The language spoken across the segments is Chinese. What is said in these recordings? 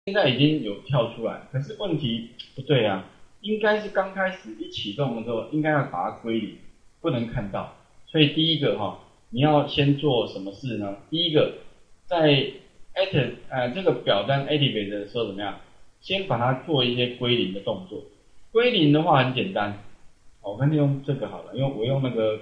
现在已经有跳出来，可是问题不对啊，应该是刚开始一启动的时候，应该要把它归零，不能看到。所以第一个你要先做什么事呢？第一个，在这个表单 activate 的时候怎么样？先把它做一些归零的动作。归零的话很简单，我跟你用这个好了，因为我用那个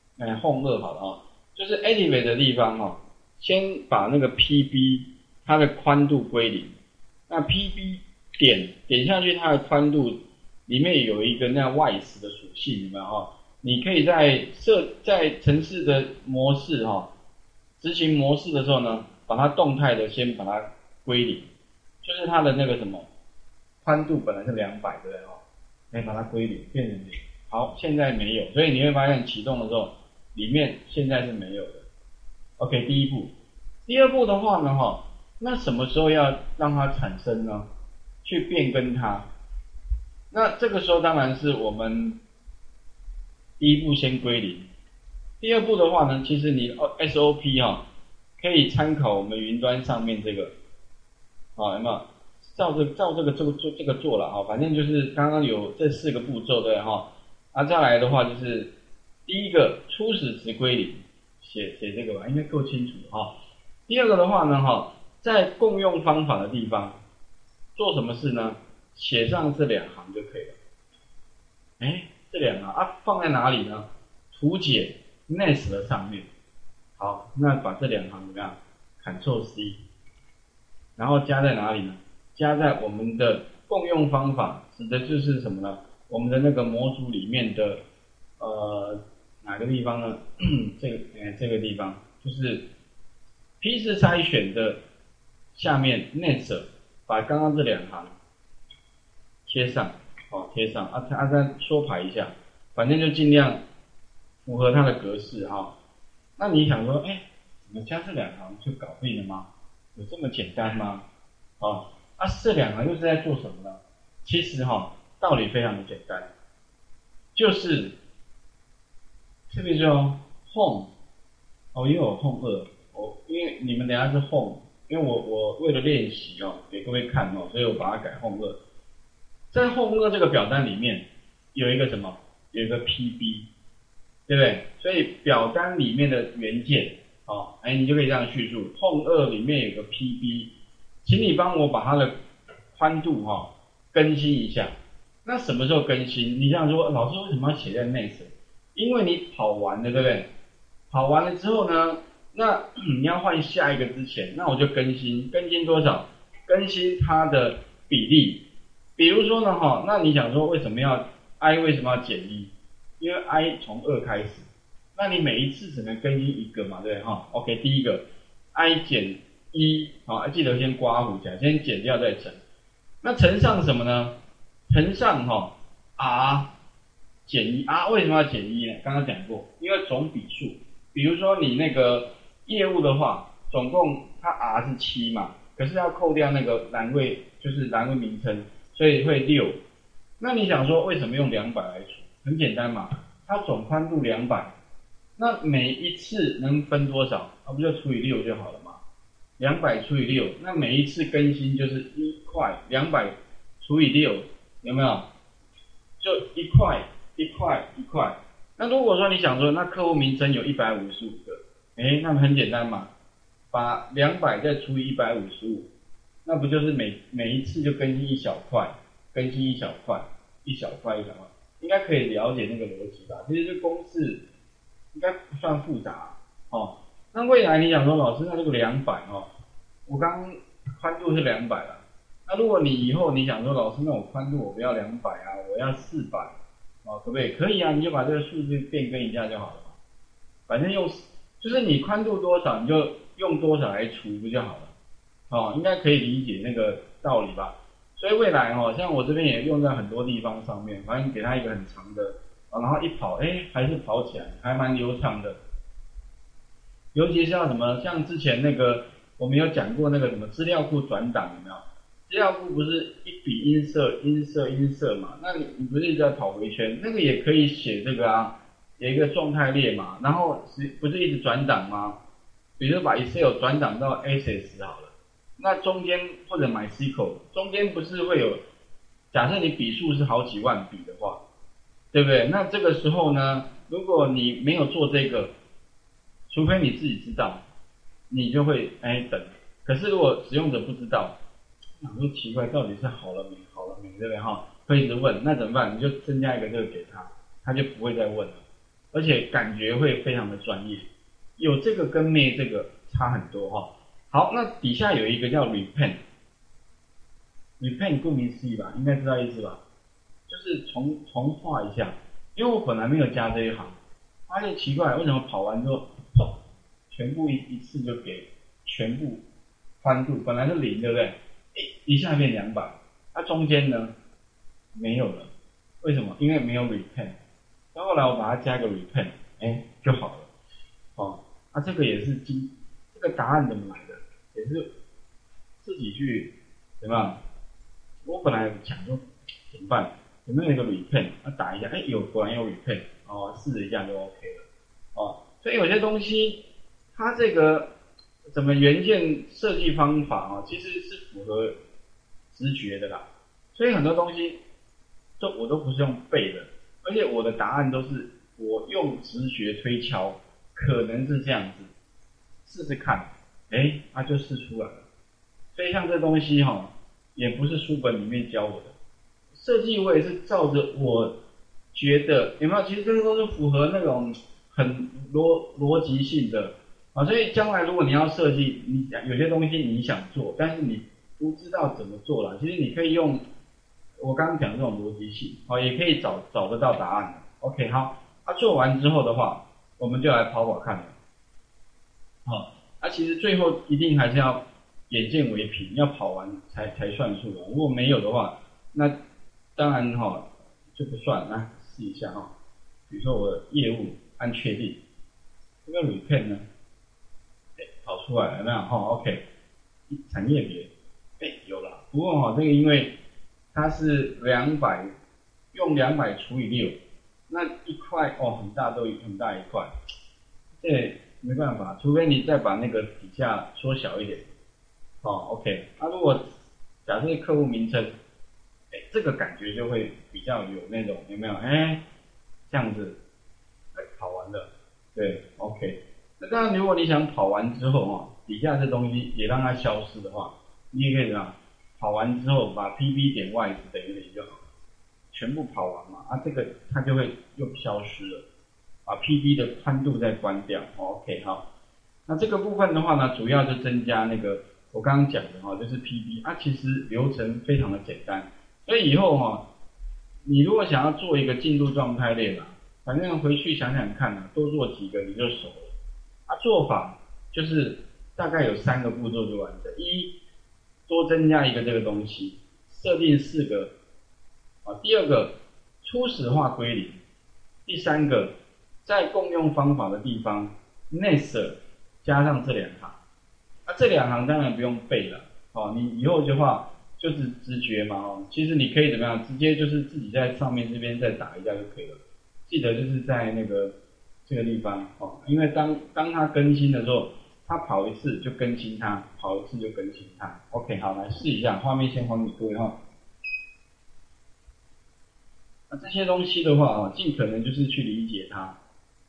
home 2好了就是 activate 的地方先把那个 PB 它的宽度归零。那 PB 点下去，它的宽度里面有一个那 wise 的属性，有没有你可以在程式的模式执行模式的时候呢，把它动态的先把它归零，就是它的那个什么宽度本来是200，对不对可以把它归零变成0。好，现在没有，所以你会发现启动的时候里面现在是没有的。OK， 第一步。第二步的话呢那什么时候要让它产生呢？去变更它。那这个时候当然是我们第一步先归零。第二步的话呢，其实你 SOP 可以参考我们云端上面这个有没有？照这个做了反正就是刚刚有这4个步骤对再来的话就是第一个初始值归零，写这个吧，应该够清楚第二个的话呢在共用方法的地方做什么事呢？写上这2行就可以了。这2行放在哪里呢？图解 nest 的上面。好，那把这2行怎么样 ？Ctrl C， 然后加在哪里呢？加在我们的共用方法，指的就是什么呢？我们的那个模组里面的哪个地方呢？这个地方就是批次筛选的下面 next 把刚刚这2行贴上，贴上再缩排一下，反正就尽量符合它的格式那你想说，怎么加这2行就搞定了吗？有这么简单吗？这2行又是在做什么呢？其实道理非常的简单，就是这边就 home 因为我 home 2，因为你们等一下是 home， 因为我为了练习给各位看所以我把它改 home 2。在 home 2这个表单里面有一个什么？有一个 PB， 对不对？所以表单里面的元件你就可以这样叙述 ，home 2里面有个 PB， 请你帮我把它的宽度更新一下。那什么时候更新？你这样说，老师为什么要写在 next？ 因为你跑完了，对不对？跑完了之后呢，那你要换下一个之前，那我就更新多少？更新它的比例。比如说呢那你想说为什么要 i 为什么要减1？因为 i 从2开始，那你每一次只能更新1个嘛，对不对？OK， 第一个 i 减1记得先刮胡起来，先减掉再乘。那乘上什么呢？乘上r 减1 r 为什么要减1呢？刚刚讲过，因为总笔数。比如说你那个业务的话，总共它 r 是7嘛，可是要扣掉那个栏位，就是栏位名称，所以会6。那你想说为什么用200来除？很简单嘛，它总宽度200，那每一次能分多少？不就除以6就好了嘛？200除以6，那每一次更新就是1块，200除以6，有没有？就1块1块1块。那如果说你想说，那客户名称有155个，那么很简单嘛，把200再除以155，那不就是每一次就更新一小块，更新一小块，一小块，应该可以了解那个逻辑吧？其实这公式应该不算复杂那未来你想说，老师，那这个200我刚宽度是200了，那如果你以后你想说，老师，那我宽度我不要200我要400。可不可以？可以你就把这个数字变更一下就好了嘛。反正就是你宽度多少，你就用多少来除不就好了？应该可以理解那个道理吧？所以未来像我这边也用在很多地方上面，反正给它一个很长的，然后一跑，还是跑起来，还蛮流畅的。尤其是要什么，像之前那个我们有讲过那个什么资料库转档，有没有？资料库不是一笔音色嘛？那你不是一直在跑回圈？那个也可以写这个有一个状态列嘛，然后不是一直转档吗？比如说把 Excel 转档到 Access 好了， 那中间或者MySQL中间不是会有，假设你笔数是好几万笔的话，对不对？那这个时候呢，如果你没有做这个，除非你自己知道，你就会等。可是如果使用者不知道，想说奇怪，到底是好了没，好了没，对不对哈？会一直问，那怎么办？你就增加一个这个给他，他就不会再问了，而且感觉会非常的专业。有这个跟没这个差很多哈。好，那底下有一个叫 repent 顾名思义吧，应该知道意思吧？就是重画一下，因为我本来没有加这一行，发现奇怪，为什么跑完之后，全部一次就给全部宽度，本来是0，对不对？一下变200，它中间呢没有了，为什么？因为没有 repent， 然后后来我把它加个 repent， 就好了。这个也是这个答案怎么来的？也是自己去怎么样？我本来想说怎么办？有没有一个 repent？ 打一下，果然有 repent， 试了一下就 OK 了。所以有些东西它这个怎么元件设计方法其实是符合直觉的啦。所以很多东西我都不是用背的，而且我的答案都是我用直觉推敲，可能是这样子，试试看，就试出来了。所以像这东西也不是书本里面教我的，设计我也是照着我觉得有没有？其实这个都是符合那种很逻辑性的所以将来如果你要设计，你有些东西你想做，但是你不知道怎么做了，其实你可以用我刚刚讲这种逻辑性也可以找得到答案的。OK， 好，做完之后的话，我们就来跑跑看了。其实最后一定还是要眼见为凭，要跑完才算数的。如果没有的话，那当然就不算。来试一下比如说我的业务按确定，这个 repent 呢，跑出来了，那OK， 产业别，有了。不过这个因为它是200，用200除以6，那一块很大，都很大一块，这没办法，除非你再把那个底下缩小一点。OK， 如果假设客户名称，这个感觉就会比较有那种有没有？这样子，跑完了，对 ，OK。那当然，如果你想跑完之后底下这东西也让它消失的话，你也可以这样，跑完之后把 PB 点 Y 等于0就好，全部跑完嘛，这个它就会又消失了，把 PB 的宽度再关掉。OK， 好，那这个部分的话呢，主要就增加那个我刚刚讲的就是 PB，其实流程非常的简单，所以以后你如果想要做一个进度状态链反正回去想想看多做几个你就熟了。做法就是大概有3个步骤就完成。一，多增加一个这个东西，设定4个。第二个，初始化归零。第3个，在共用方法的地方 ，nest 加上这2行。这2行当然不用背了。你以后的话就是直觉嘛。其实你可以怎么样，直接就是自己在上面这边再打一下就可以了。记得就是在那个这个地方因为当它更新的时候，它跑一次就更新它，跑一次就更新它。OK， 好，来试一下，画面先还给各位这些东西的话尽可能就是去理解它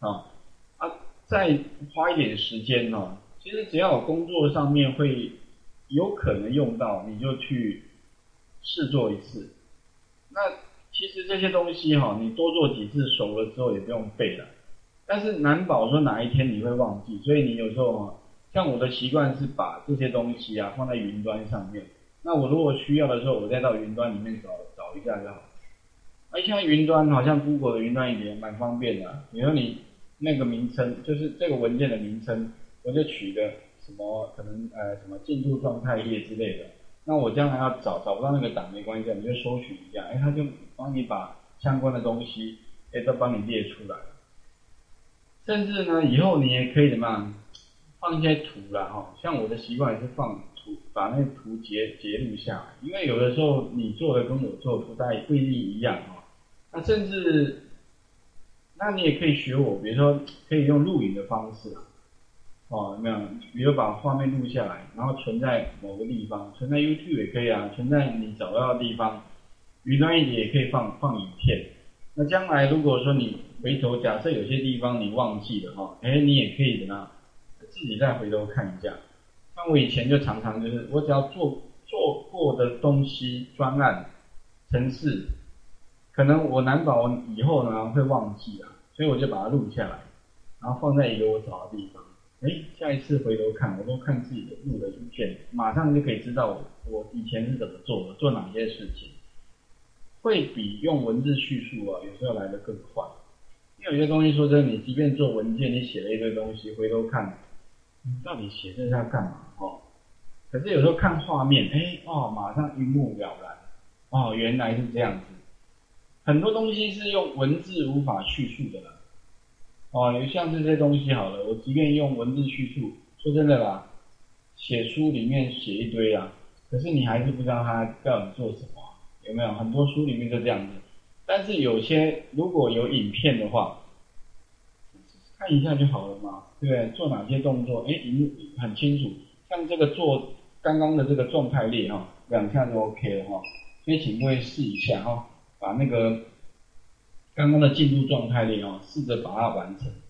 再花一点时间其实只要有工作上面会有可能用到，你就去试做一次。那其实这些东西你多做几次，熟了之后也不用背了。但是难保说哪一天你会忘记，所以你有时候像我的习惯是把这些东西放在云端上面。那我如果需要的时候，我再到云端里面找一下就好。现在云端好像 Google 的云端也蛮方便的比如说你那个名称，就是这个文件的名称，我就取个什么可能什么进度状态页之类的。那我将来要找不到那个档没关系，你就搜寻一下，它就帮你把相关的东西都帮你列出来。甚至呢，以后你也可以怎么样放一些图啦像我的习惯也是放图，把那个图截录下来，因为有的时候你做的跟我做的不一定一样那甚至，那你也可以学我，比如说可以用录影的方式哦，有没有？比如把画面录下来，然后存在某个地方，存在 YouTube 也可以啊，存在你找到的地方，云端一点也可以放影片。那将来如果说你回头，假设有些地方你忘记了哈，你也可以自己再回头看一下。像我以前就常常就是我只要做过的东西、专案、程式，可能我难保以后呢会忘记啊，所以我就把它录下来，然后放在一个我找的地方。下一次回头看，我都看自己的录的影片，马上就可以知道我以前是怎么做的，做哪些事情，会比用文字叙述啊有时候来得更快。因为有些东西说真的，你即便做文件，你写了一堆东西，回头看，你到底写这是要干嘛哦？可是有时候看画面，马上一目了然，哦，原来是这样子。很多东西是用文字无法叙述的啦。哦，你像这些东西好了，我即便用文字叙述，说真的啦，写书里面写一堆啊，可是你还是不知道他要你做什么，有没有？很多书里面就这样子。但是有些如果有影片的话，看一下就好了嘛，对不对？做哪些动作，很清楚。像这个做刚刚的这个状态列哈，2下就 OK 了哈。所以请各位试一下哈，把那个刚刚的进度状态列试着把它完成。